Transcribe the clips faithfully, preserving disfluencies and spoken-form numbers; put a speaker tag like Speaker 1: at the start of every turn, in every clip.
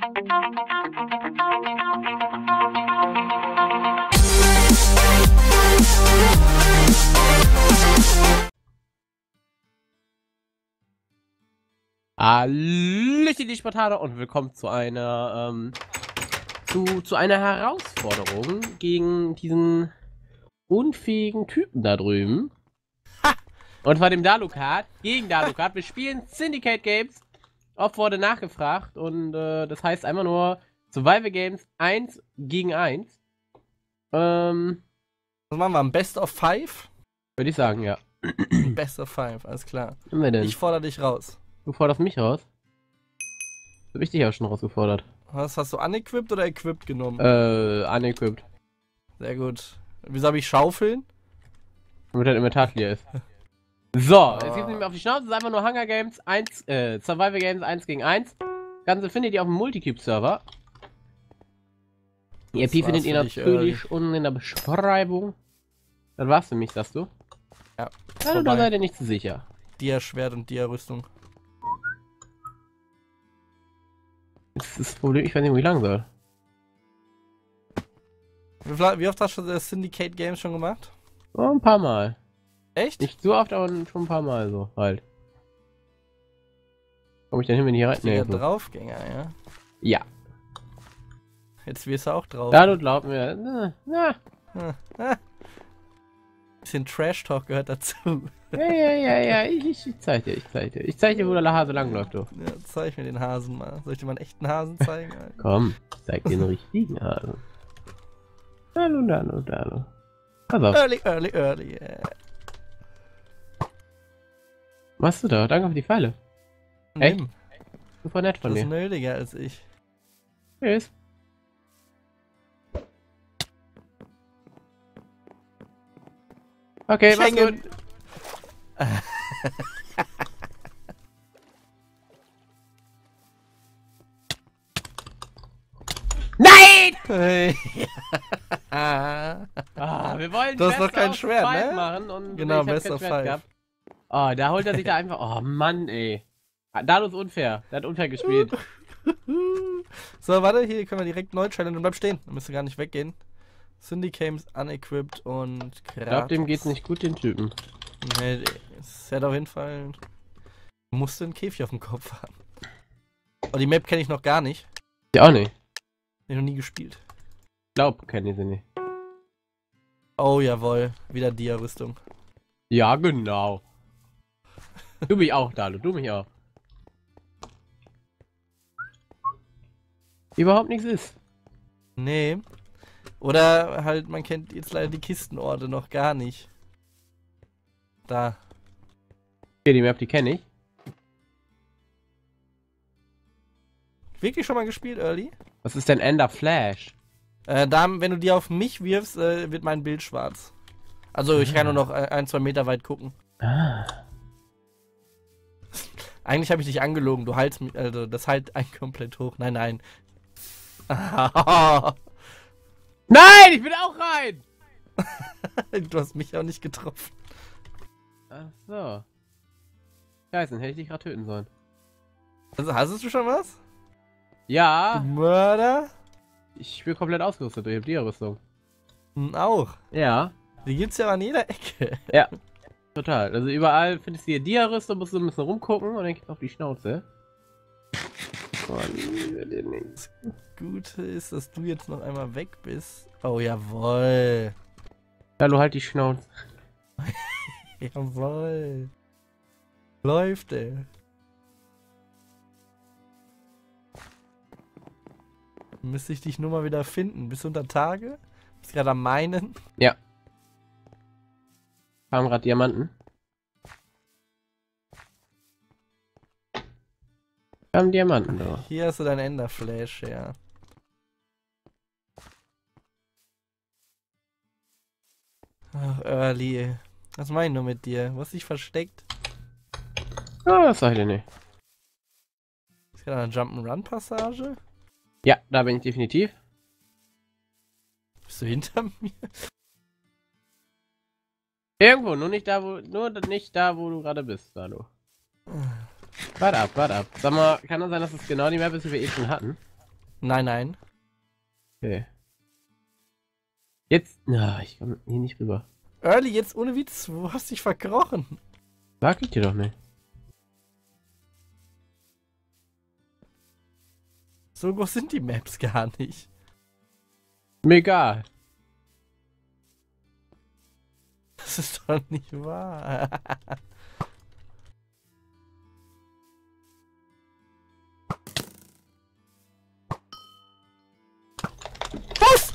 Speaker 1: Hallöchen, die Spartaner, und willkommen zu einer ähm, zu, zu einer Herausforderung gegen diesen unfähigen Typen da drüben. Ha! Und zwar dem Dalukat, gegen Dalukat. Wir spielen Syndicate Games. Oft wurde nachgefragt und äh, das heißt einfach nur Survival Games eins gegen eins. Ähm,
Speaker 2: Was machen wir? Ein Best of Five?
Speaker 1: Würde ich sagen, ja.
Speaker 2: Best of Five, alles klar.
Speaker 1: Was haben wir denn?
Speaker 2: Ich fordere dich raus.
Speaker 1: Du forderst mich raus? Hab ich dich auch schon rausgefordert.
Speaker 2: Was hast du, unequipped oder equipped genommen?
Speaker 1: Äh, unequipped.
Speaker 2: Sehr gut. Wieso habe ich Schaufeln?
Speaker 1: Damit dein Inventar clear ist. So, jetzt geht's nicht mehr auf die Schnauze, es ist einfach nur Hunger Games eins, äh, Survival Games eins gegen eins. Das Ganze findet ihr auf dem Multicube-Server. Die I P findet ihr natürlich unten in der Beschreibung. Das war's für mich, sagst du?
Speaker 2: Ja.
Speaker 1: Also, da seid ihr nicht zu sicher.
Speaker 2: Dia-Schwert und Dia-Rüstung.
Speaker 1: Das ist das Problem, ich weiß nicht, wo ich lang soll.
Speaker 2: Wie oft hast du das Syndicate Games schon gemacht?
Speaker 1: Oh, ein paar Mal.
Speaker 2: Echt?
Speaker 1: Nicht so oft, aber schon ein paar Mal so, halt. Komm ich denn hin, wenn ich hier rein?
Speaker 2: Nee, so. Draufgänger, ja?
Speaker 1: Ja.
Speaker 2: Jetzt wirst du auch drauf.
Speaker 1: Da, du glaub mir. Na, na.
Speaker 2: Ah, ah. Bisschen Trash-Talk gehört dazu.
Speaker 1: Ja, ja, ja, ja, ich, ich, ich zeig dir, ich zeig dir. Ich zeig dir, wo der Hase langläuft, du.
Speaker 2: Ja, zeig mir den Hasen mal. Soll ich dir mal einen echten Hasen zeigen?
Speaker 1: Komm, ich zeig dir einen richtigen Hasen. Hallo, hallo, hallo. Pass auf.
Speaker 2: Early, early, early, yeah.
Speaker 1: Was machst du da? Danke für die Pfeile. Echt? Super nett von
Speaker 2: dir.
Speaker 1: dir.
Speaker 2: Du bist nötiger als ich.
Speaker 1: Tschüss. Okay, mach's gut. Nein!
Speaker 2: Hey.
Speaker 1: ah, wir wollen
Speaker 2: du hast doch kein Schwert, ne?
Speaker 1: Machen und
Speaker 2: genau, Best of Five.
Speaker 1: Oh, da holt er sich da einfach. Oh Mann, ey. Dalu ist unfair. Der hat unfair gespielt.
Speaker 2: So, warte, hier können wir direkt neu challengen. Bleib stehen. Dann müsst ihr gar nicht weggehen. Syndicate unequipped und
Speaker 1: Ich glaube, dem geht's nicht gut, den Typen.
Speaker 2: Nee, es hat auf jeden Fall. Musste einen Käfig auf dem Kopf haben. Oh, die Map kenne ich noch gar nicht.
Speaker 1: Ich auch nicht.
Speaker 2: Ich noch nie gespielt.
Speaker 1: Ich glaube, kenne ich sie nicht.
Speaker 2: Oh, jawohl. Wieder Dia-Rüstung.
Speaker 1: Ja, genau. Du mich auch, Dalu. Du mich auch. Überhaupt nichts ist.
Speaker 2: Nee. Oder halt, man kennt jetzt leider die Kistenorte noch gar nicht. Da.
Speaker 1: Hier, die Map, die kenne ich.
Speaker 2: Wirklich schon mal gespielt, Early?
Speaker 1: Was ist denn Ender Flash?
Speaker 2: Äh, da, wenn du die auf mich wirfst, äh, wird mein Bild schwarz. Also, ich kann nur noch ein, zwei Meter weit gucken.
Speaker 1: Ah.
Speaker 2: Eigentlich habe ich dich angelogen. Du haltst mich, also, das halt ein komplett hoch. Nein, nein.
Speaker 1: Nein, ich bin auch rein!
Speaker 2: Du hast mich auch nicht getroffen.
Speaker 1: Ach so. Scheiße, dann hätte ich dich gerade töten sollen.
Speaker 2: Also, hast du schon was?
Speaker 1: Ja.
Speaker 2: Du Mörder?
Speaker 1: Ich bin komplett ausgerüstet, ich hab die Rüstung.
Speaker 2: Hm, auch?
Speaker 1: Ja.
Speaker 2: Die gibt's ja an jeder Ecke.
Speaker 1: Ja. Total. Also überall findest du hier Dia-Rüstung, musst du ein bisschen rumgucken und dann geht's auf die Schnauze. Oh,
Speaker 2: das Gute ist, dass du jetzt noch einmal weg bist. Oh, jawohl.
Speaker 1: Hallo, halt die Schnauze.
Speaker 2: Jawohl. Läuft, ey. Müsste ich dich nur mal wieder finden. Bist du unter Tage? Bist du gerade am meinen?
Speaker 1: Ja. Haben gerade Diamanten. Wir haben Diamanten da.
Speaker 2: Hier hast du dein Enderflash, ja. Ach, Early. Was meine ich nur mit dir? Du hast dich versteckt.
Speaker 1: Ah, das sag ich dir nicht.
Speaker 2: Ist gerade eine Jump'n'Run-Passage?
Speaker 1: Ja, da bin ich definitiv.
Speaker 2: Bist du hinter mir?
Speaker 1: Irgendwo, nur nicht da, wo, nur nicht da, wo du gerade bist, hallo. Warte ab, warte ab. Sag mal, kann das sein, dass es genau die Map ist, die wir eh schon hatten?
Speaker 2: Nein, nein.
Speaker 1: Okay. Jetzt. Na, ich komme hier nicht rüber.
Speaker 2: Early, jetzt ohne Witz, wo hast du dich verkrochen?
Speaker 1: Sag ich dir doch nicht.
Speaker 2: So groß sind die Maps gar nicht.
Speaker 1: Mir egal.
Speaker 2: Das ist doch nicht wahr. Was?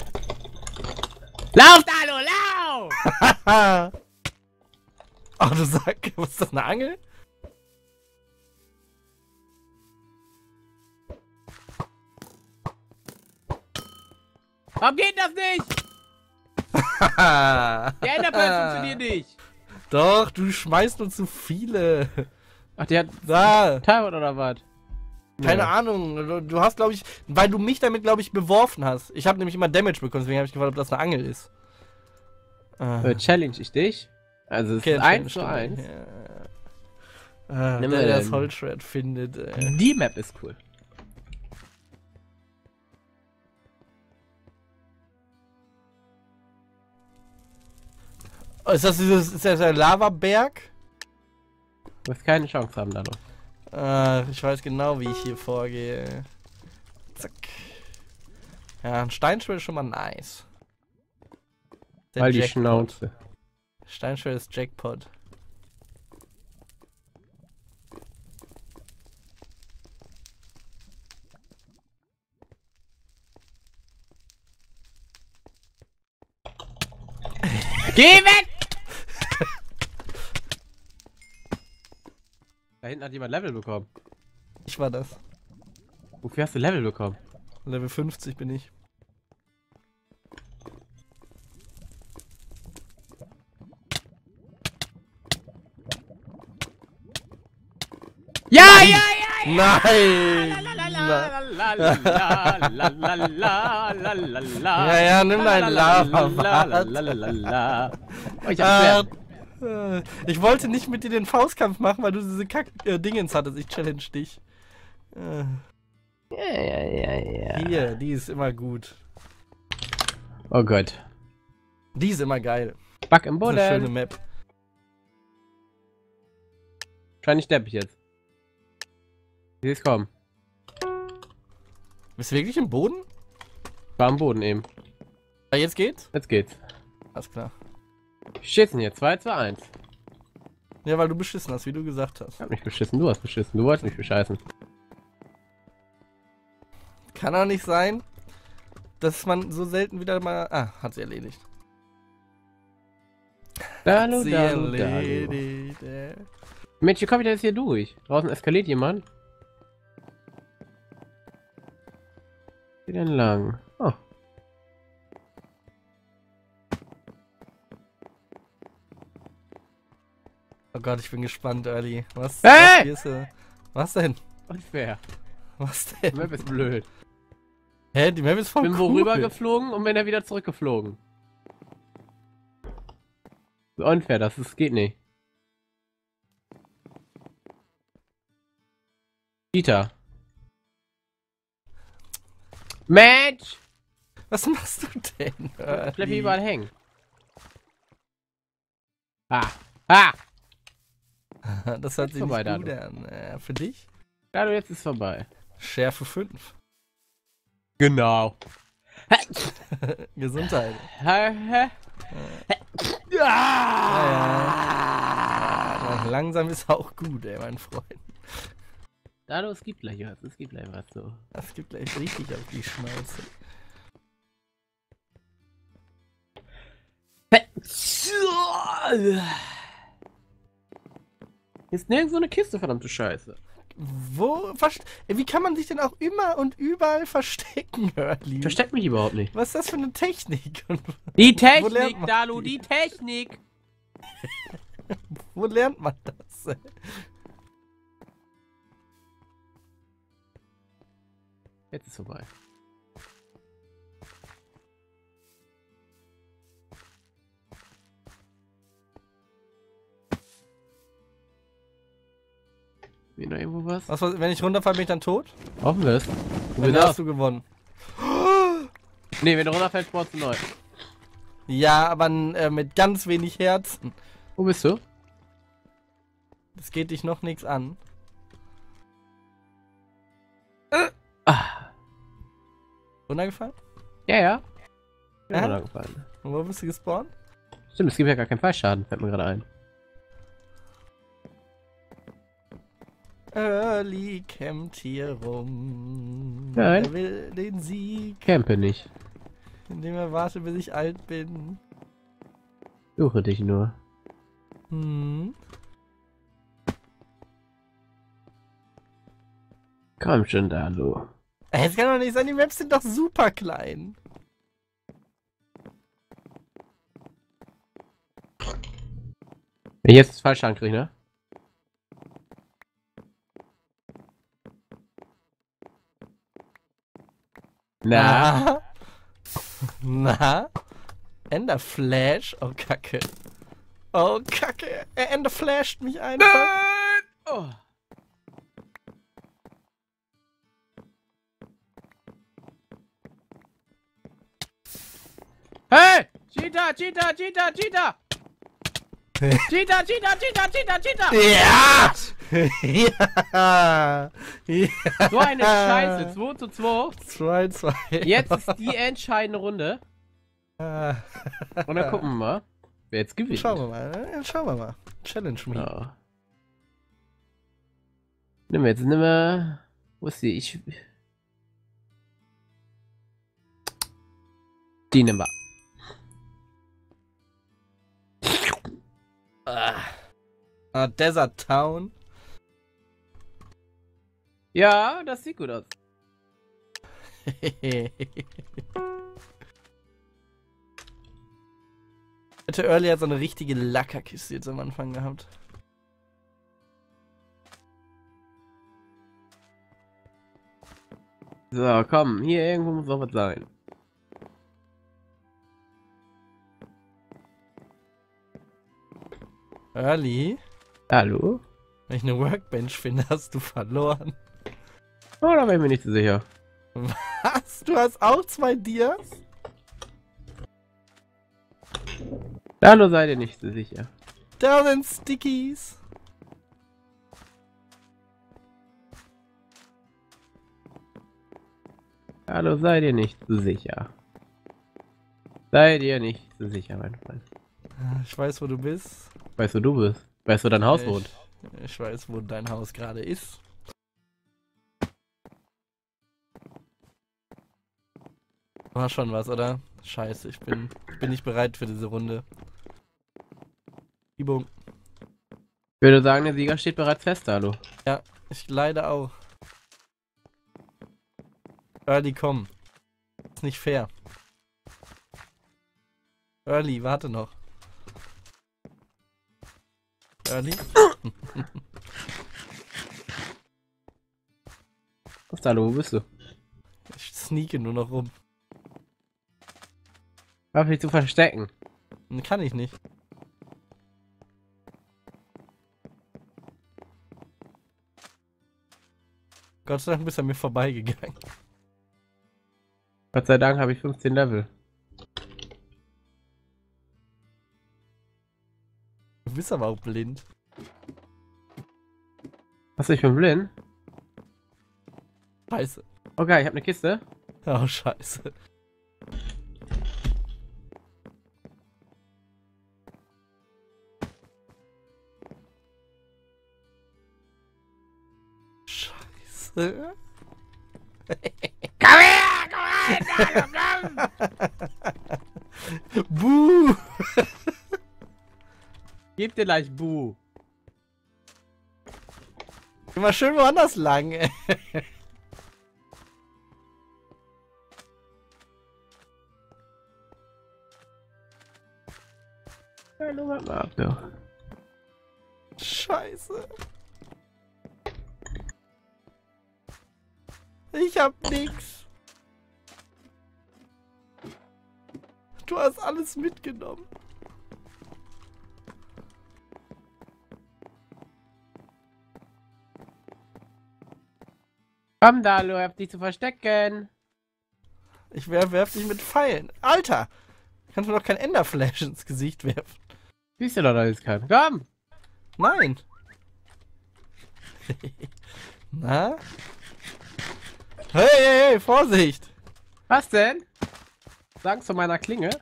Speaker 1: Lauf, Dalo, lauf!
Speaker 2: Ach, du sagst, was ist das, eine Angel?
Speaker 1: Warum geht das nicht? Der Enderpearl funktioniert nicht.
Speaker 2: Doch, du schmeißt nur zu viele.
Speaker 1: Ach, der hat
Speaker 2: Da.
Speaker 1: Tarot oder was?
Speaker 2: Keine
Speaker 1: Ja.
Speaker 2: Ahnung. Du, du hast, glaube ich, weil du mich damit, glaube ich, beworfen hast. Ich habe nämlich immer Damage bekommen, deswegen habe ich gefragt, ob das eine Angel ist.
Speaker 1: Äh, challenge ich dich? Also es
Speaker 2: Okay,
Speaker 1: ist eins zu eins.
Speaker 2: Ja. Äh,
Speaker 1: Nimm
Speaker 2: der,
Speaker 1: mal
Speaker 2: der das
Speaker 1: den.
Speaker 2: Holzschwert findet. Äh.
Speaker 1: Die Map ist cool.
Speaker 2: Oh, ist das dieses, ist das der Lavaberg?
Speaker 1: Du wirst keine Chance haben, Dalo.
Speaker 2: Äh, ich weiß genau, wie ich hier vorgehe. Zack. Ja, ein Steinschwert ist schon mal nice. Der
Speaker 1: Weil die
Speaker 2: Jackpot.
Speaker 1: Schnauze.
Speaker 2: Steinschwert ist Jackpot.
Speaker 1: Geh weg! Da hinten hat jemand Level bekommen.
Speaker 2: Ich war das.
Speaker 1: Wofür hast du Level bekommen?
Speaker 2: Level fünfzig bin ich.
Speaker 1: Ja, ja, ja!
Speaker 2: Nein! Ja, ja, nimm dein
Speaker 1: Lava. Oh, ich hab's
Speaker 2: Äh,
Speaker 1: wert.
Speaker 2: äh, ich wollte nicht mit dir den Faustkampf machen, weil du diese Kack-Dingens hattest. Ich challenge dich. Äh,
Speaker 1: Ja, ja, ja, ja.
Speaker 2: hier, die ist immer gut.
Speaker 1: Oh Gott.
Speaker 2: Die ist immer geil.
Speaker 1: Back im
Speaker 2: Das ist eine schöne
Speaker 1: Boden.
Speaker 2: Map.
Speaker 1: Wahrscheinlich sterbe ich jetzt. Wie ist kommen?
Speaker 2: Bist du wirklich im Boden?
Speaker 1: War am Boden eben.
Speaker 2: Ja, jetzt geht's?
Speaker 1: Jetzt geht's.
Speaker 2: Alles klar.
Speaker 1: Wie steht's denn jetzt? zwei zu eins.
Speaker 2: Ja, weil du beschissen hast, wie du gesagt hast.
Speaker 1: Ich hab mich beschissen, du hast beschissen. Du wolltest mich bescheißen.
Speaker 2: Kann doch nicht sein, dass man so selten wieder mal... Ah, hat sie erledigt.
Speaker 1: Dalu,
Speaker 2: sie
Speaker 1: dalu, dalu.
Speaker 2: erledigt. äh.
Speaker 1: Mensch, wie komme ich denn jetzt hier durch? Draußen eskaliert jemand. Wie denn lang? Oh.
Speaker 2: Oh Gott, ich bin gespannt, Early. Was,
Speaker 1: Hey!
Speaker 2: was, du? Was denn?
Speaker 1: Unfair.
Speaker 2: Was
Speaker 1: Die
Speaker 2: denn?
Speaker 1: Map ist blöd.
Speaker 2: Hä, die Map ist voll
Speaker 1: Bin
Speaker 2: cool.
Speaker 1: worüber geflogen und bin dann wieder zurückgeflogen. So unfair, das ist, geht nicht. Dieter. Mensch!
Speaker 2: Was machst du denn?
Speaker 1: Ich bleib hier
Speaker 2: Early?
Speaker 1: überall hängen. Ah! Ah!
Speaker 2: Das hört sich
Speaker 1: vorbei,
Speaker 2: nicht gut
Speaker 1: Dado.
Speaker 2: an. Äh, für dich?
Speaker 1: Ja, du, jetzt ist vorbei.
Speaker 2: Schärfe fünf.
Speaker 1: Genau.
Speaker 2: Gesundheit.
Speaker 1: Hä? Hä?
Speaker 2: Ja, langsam ist auch gut, ey, mein Freund.
Speaker 1: Dado, es gibt gleich was. Es gibt gleich was so.
Speaker 2: Das gibt gleich richtig auf die Schnauze.
Speaker 1: Ist nirgends so eine Kiste, verdammte Scheiße.
Speaker 2: Wo? Verst Wie kann man sich denn auch immer und überall verstecken, Early?
Speaker 1: Ich versteck mich überhaupt nicht.
Speaker 2: Was ist das für eine Technik? Und
Speaker 1: Die
Speaker 2: Wo lernt
Speaker 1: Technik,
Speaker 2: man
Speaker 1: Dalu,
Speaker 2: die?
Speaker 1: die Technik!
Speaker 2: wo lernt man das?
Speaker 1: Jetzt ist vorbei. Wie noch irgendwo was?
Speaker 2: Was, wenn ich runterfalle, bin ich dann tot?
Speaker 1: Hoffen wir es. Wo
Speaker 2: Dann
Speaker 1: bist
Speaker 2: hast
Speaker 1: du?
Speaker 2: du gewonnen.
Speaker 1: Nee, wenn du runterfällst, brauchst du neu.
Speaker 2: Ja, aber äh, mit ganz wenig Herzen.
Speaker 1: Wo bist du?
Speaker 2: Das geht dich noch nichts an.
Speaker 1: Ah.
Speaker 2: Runtergefallen?
Speaker 1: Ja, ja. Bin
Speaker 2: Ja?
Speaker 1: runtergefallen.
Speaker 2: Und wo bist du gespawnt?
Speaker 1: Stimmt, es gibt ja gar keinen Fallschaden, fällt mir gerade ein.
Speaker 2: Early campt hier rum.
Speaker 1: Nein.
Speaker 2: Er will den Sieg,
Speaker 1: Campe nicht.
Speaker 2: indem er warte, bis ich alt bin.
Speaker 1: Suche dich nur.
Speaker 2: Hm.
Speaker 1: Komm schon da, Lo.
Speaker 2: Ey, das kann doch nicht sein, die Maps sind doch super klein.
Speaker 1: Wenn ich jetzt Fallschaden kriege, ne? Na?
Speaker 2: Na? Na? Ender Flash? Oh, Kacke. Oh, Kacke. Er Ender flasht mich einfach.
Speaker 1: Nein! Oh. Hey! Cheetah, Cheetah, Cheetah, Cheetah! Cheetah, Cheetah, Cheetah, Cheetah, Cheetah!
Speaker 2: Ja! Ja! Ja!
Speaker 1: So eine Scheiße. zwei zu zwei.
Speaker 2: zwei zwei.
Speaker 1: Jetzt ist die entscheidende Runde.
Speaker 2: Ah.
Speaker 1: Und dann gucken wir mal, wer jetzt gewinnt.
Speaker 2: Schauen wir mal, ne? Schauen wir mal. Challenge me.
Speaker 1: Ja. Nimm jetzt, nimm mal. Wo ist die? Ich. Die nimm mal.
Speaker 2: Ah. Ah, Desert Town.
Speaker 1: Ja, das sieht gut aus.
Speaker 2: Hätte Early hat so eine richtige Lackerkiste jetzt am Anfang gehabt.
Speaker 1: So, komm, hier irgendwo muss noch was sein.
Speaker 2: Early?
Speaker 1: Hallo?
Speaker 2: Wenn ich eine Workbench finde, hast du verloren.
Speaker 1: Oh, da bin ich mir nicht so sicher.
Speaker 2: Was? Du hast auch zwei Dias?
Speaker 1: Hallo, seid ihr nicht so sicher.
Speaker 2: Da sind Stickies.
Speaker 1: Hallo, seid ihr nicht so sicher. Seid ihr nicht so sicher, mein Freund.
Speaker 2: Ich weiß, wo du bist.
Speaker 1: Weißt du, wo du bist? Weißt du, wo dein Haus
Speaker 2: ich,
Speaker 1: wohnt?
Speaker 2: Ich weiß, wo dein Haus gerade ist. War schon was, oder? Scheiße, ich bin, ich bin nicht bereit für diese Runde. Übung.
Speaker 1: Ich würde sagen, der Sieger steht bereits fest, hallo.
Speaker 2: Ja, ich leider auch. Early, komm. Ist nicht fair. Early, warte noch. Early?
Speaker 1: Was, hallo, wo bist du?
Speaker 2: Ich sneake nur noch rum.
Speaker 1: Darf ich zu verstecken?
Speaker 2: Kann ich nicht. Gott sei Dank bist du an mir vorbeigegangen.
Speaker 1: Gott sei Dank habe ich fünfzehn Level.
Speaker 2: Du bist aber auch blind.
Speaker 1: Was, ich bin blind?
Speaker 2: Scheiße.
Speaker 1: Okay, ich habe eine Kiste.
Speaker 2: Oh, scheiße. Scheiße.
Speaker 1: Komm her, komm her, komm!
Speaker 2: Buh!
Speaker 1: Gib dir gleich Buh.
Speaker 2: Geh mal schön woanders lang, ey.
Speaker 1: Hallo, warte mal ab, du.
Speaker 2: Scheiße. Ich hab nix. Du hast alles mitgenommen.
Speaker 1: Komm da, du hast dich zu verstecken.
Speaker 2: Ich werf, werf dich mit Pfeilen. Alter! Kannst mir doch kein Enderflash ins Gesicht werfen.
Speaker 1: Siehst du doch, dass ich kann. Komm!
Speaker 2: Nein! Na? Hey, hey, hey, Vorsicht!
Speaker 1: Was denn? Sag's zu meiner Klinge.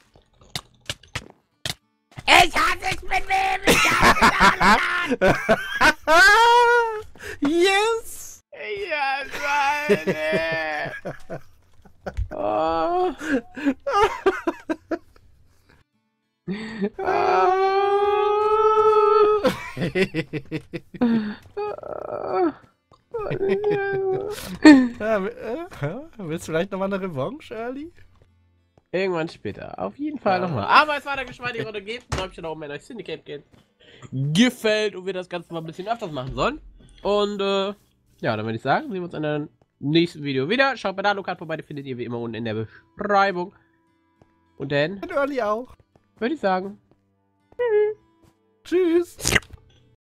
Speaker 1: Ich hasse es mit wem! Ich hasse
Speaker 2: Yes!
Speaker 1: Ja, Mann! Oh.
Speaker 2: Ja, äh, willst du vielleicht nochmal eine Revanche, Early?
Speaker 1: Irgendwann später. Auf jeden Fall
Speaker 2: Ja.
Speaker 1: nochmal. Aber es war der geschmeidige Runde. Gebt ein Däumchen nach oben, wenn euch Syndicate geht. Gefällt und wir das Ganze mal ein bisschen öfters machen sollen. Und äh, ja, dann würde ich sagen, sehen wir uns in einem nächsten Video wieder. Schaut bei Dalukat vorbei, die findet ihr wie immer unten in der Beschreibung. Und dann
Speaker 2: Und Early auch.
Speaker 1: würde ich sagen,
Speaker 2: Tschüss.